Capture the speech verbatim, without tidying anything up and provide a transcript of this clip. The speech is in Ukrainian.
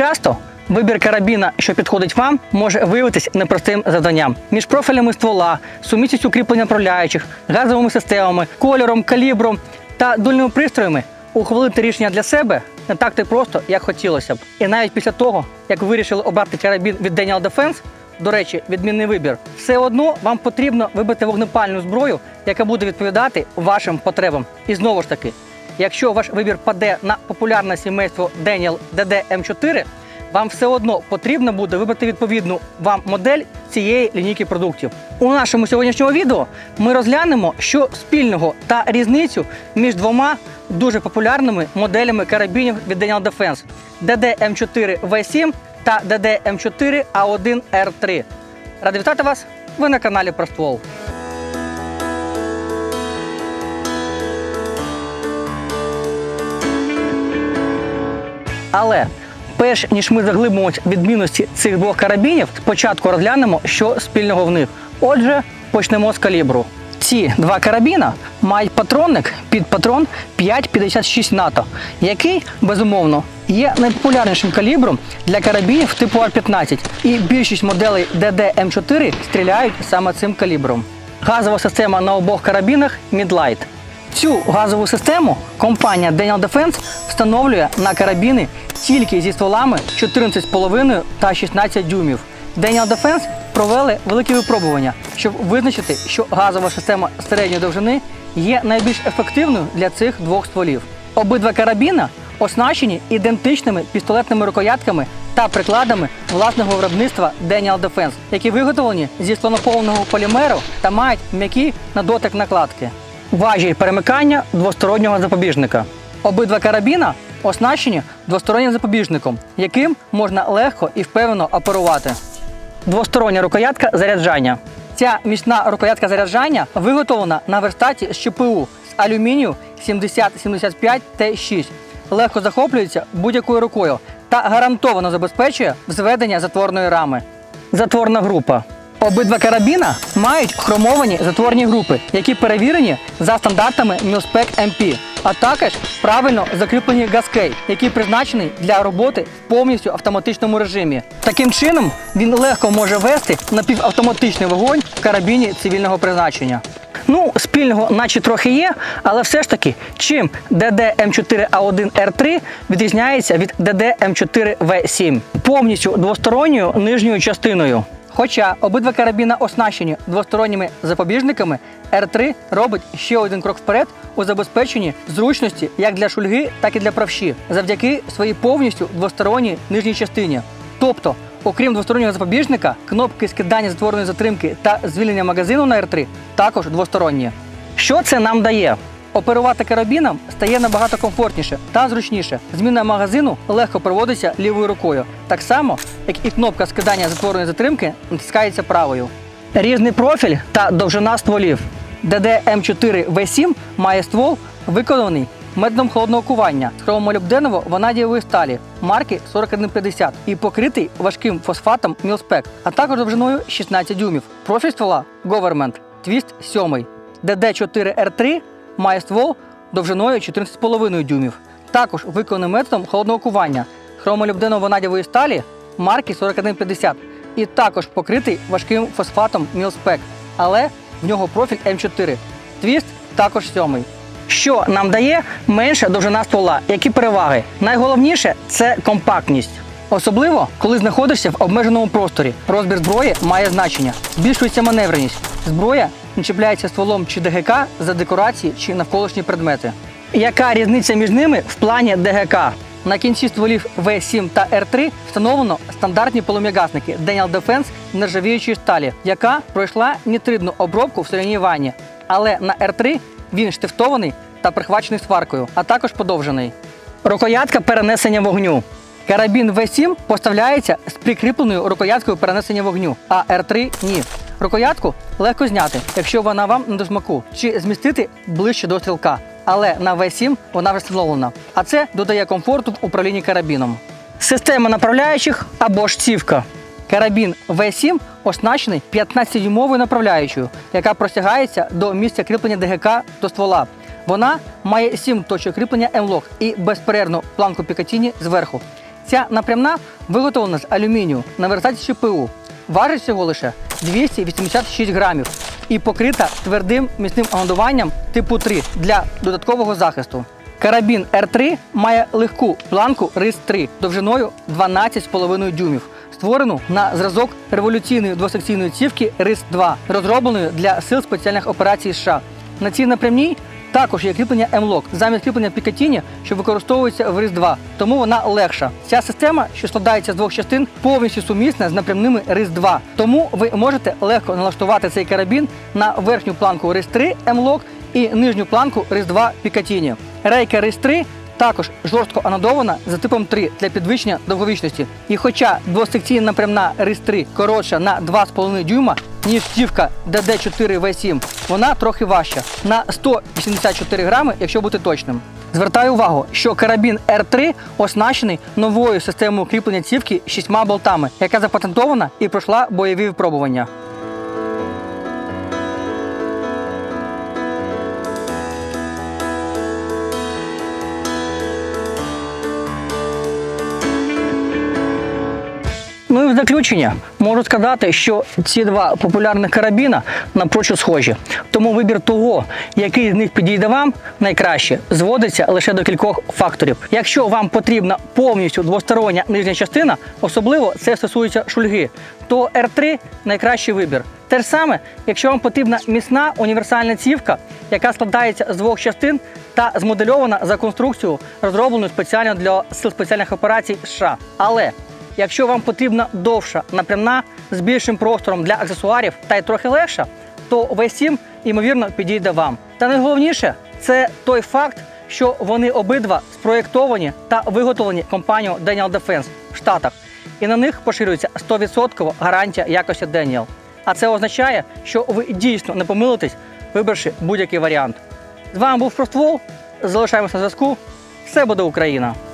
часто вибір карабіна, що підходить вам, може виявитись непростим завданням. Між профілями ствола, сумісністю кріплення направляючих, газовими системами, кольором, калібром та дульними пристроями ухвалити рішення для себе не так то просто, як хотілося б. І навіть після того, як ви вирішили обрати карабін від Denial Defense, до речі, відмінний вибір, все одно вам потрібно вибрати вогнепальну зброю, яка буде відповідати вашим потребам. І знову ж таки, якщо ваш вибір паде на популярне сімейство Denial ді ді ем чотири, вам все одно потрібно буде вибрати відповідну вам модель цієї лінійки продуктів. У нашому сьогоднішньому відео ми розглянемо, що спільного та різницю між двома дуже популярними моделями карабінів від Denial Defense – ді ді ем чотири ве сім та ді ді ем чотири а один ер три. Радий вітати вас! Ви на каналі Про ствол. Але перш ніж ми заглибимося в відмінності цих двох карабінів, спочатку розглянемо, що спільного в них. Отже, почнемо з калібру. Ці два карабіна мають патронник під патрон п'ять п'ятдесят шість НАТО, який, безумовно, є найпопулярнішим калібром для карабінів типу ар п'ятнадцять, і більшість моделей ді ді ем чотири стріляють саме цим калібром. Газова система на обох карабінах Mid-Light. Цю газову систему компанія Denial Defense встановлює на карабіни тільки зі стволами чотирнадцять з половиною та шістнадцять дюймів. Denial Defense провели великі випробування, щоб визначити, що газова система середньої довжини є найбільш ефективною для цих двох стволів. Обидва карабіна оснащені ідентичними пістолетними рукоятками та прикладами власного виробництва Denial Defense, які виготовлені зі слонополого полімеру та мають м'які на дотик накладки. Важіль перемикання двостороннього запобіжника. Обидва карабіна оснащені двостороннім запобіжником, яким можна легко і впевнено оперувати. Двостороння рукоятка заряджання. Ця міцна рукоятка заряджання виготовлена на верстаті з ЧПУ з алюмінію сімдесят сімдесят п'ять Т шість. Легко захоплюється будь-якою рукою та гарантовано забезпечує взведення затворної рами. Затворна група. Обидва карабіна мають хромовані затворні групи, які перевірені за стандартами Mil-Spec ем пі, а також правильно закріплені газкей, який призначений для роботи в повністю автоматичному режимі. Таким чином, він легко може вести напівавтоматичний вогонь в карабіні цивільного призначення. Ну, спільного наче трохи є, але все ж таки, чим ді ді ем чотири а один ер три відрізняється від ді ді ем чотири ве сім? Повністю двосторонньою нижньою частиною. Хоча обидва карабіна оснащені двосторонніми запобіжниками, ер три робить ще один крок вперед у забезпеченні зручності як для шульги, так і для правші, завдяки своїй повністю двосторонній нижній частині. Тобто, окрім двостороннього запобіжника, кнопки скидання затворної затримки та звільнення магазину на ер три також двосторонні. Що це нам дає? Оперувати карабіном стає набагато комфортніше та зручніше. Зміна магазину легко проводиться лівою рукою, так само, як і кнопка скидання затворної затримки натискається правою. Різний профіль та довжина стволів. ді ді ем чотири ве сім має ствол, виконаний методом холодного кування з хромомолібденово-ванадієвої сталі марки сорок один п'ятдесят і покритий важким фосфатом Mil-Spec, а також довжиною шістнадцять дюймів. Профіль ствола Government, твіст сьомий. ді ді чотири ер три має ствол довжиною чотирнадцять з половиною дюймів. Також виконаний методом холодного кування хромомолібденово-ванадієвої сталі марки сорок один п'ятдесят і також покритий важким фосфатом Mil-Spec, але в нього профіль ем чотири. Твіст також сьомий. Що нам дає менша довжина ствола? Які переваги? Найголовніше – це компактність. Особливо, коли знаходишся в обмеженому просторі. Розбір зброї має значення. Збільшується маневреність. Зброя не чіпляється стволом чи де ге ка за декорації чи навколишні предмети. Яка різниця між ними в плані де ге ка? На кінці стволів ве сім та ер три встановлено стандартні полум'ягасники Denial Defense нержавіючої сталі, яка пройшла нітридну обробку в соляній ванні. Але на ер три він штифтований та прихвачений сваркою, а також подовжений. Рукоятка перенесення вогню. Карабін ве сім поставляється з прикріпленою рукояткою перенесення вогню, а ер три – ні. Рукоятку легко зняти, якщо вона вам не до смаку, чи змістити ближче до стрілка. Але на ве сім вона вже встановлена, а це додає комфорту в управлінні карабіном. Система направляючих або ж цівка. Карабін ве сім оснащений п'ятнадцятидюймовою направляючою, яка простягається до місця кріплення де ге ка до ствола. Вона має сім точок кріплення М-лок і безперервну планку Пікатіні зверху. Ця напрямна виготовлена з алюмінію на верстаті ЧПУ. Важить всього лише двісті вісімдесят шість грамів і покрита твердим міцним анодуванням типу три для додаткового захисту. Карабін Р три має легку планку рис три довжиною дванадцять з половиною дюймів, створену на зразок революційної двосекційної цівки рис два, розробленої для Сил спеціальних операцій США. На цій напрямній також є кріплення М-лок замість кріплення Пікатіні, що використовується в рис два, тому вона легша. Ця система, що складається з двох частин, повністю сумісна з напрямними рис два. Тому ви можете легко налаштувати цей карабін на верхню планку рис три М-лок і нижню планку рис два Пікатіні. Рейка рис три також жорстко анодована за типом три для підвищення довговічності. І хоча двосекційна напрямна рис три коротша на два з половиною дюйма, ніж цівка Д Д чотири В сім, вона трохи важча – на сто вісімдесят чотири грами, якщо бути точним. Звертаю увагу, що карабін Р три оснащений новою системою кріплення цівки з шістьма болтами, яка запатентована і пройшла бойові випробування. Ну і в заключення можу сказати, що ці два популярних карабіна напрочуд схожі. Тому вибір того, який з них підійде вам найкраще, зводиться лише до кількох факторів. Якщо вам потрібна повністю двостороння нижня частина, особливо це стосується шульги, то Р три найкращий вибір. Те ж саме, якщо вам потрібна міцна універсальна цівка, яка складається з двох частин та змодельована за конструкцію, розробленою спеціально для Сил спеціальних операцій США. Але якщо вам потрібна довша напрямна з більшим простором для аксесуарів та й трохи легша, то В сім, ймовірно, підійде вам. Та найголовніше – це той факт, що вони обидва спроєктовані та виготовлені компанією Daniel Defense в Штатах. І на них поширюється сто відсотків гарантія якості Daniel. А це означає, що ви дійсно не помилитесь, вибравши будь-який варіант. З вами був Фроствол. Залишаємося на зв'язку. Все буде Україна!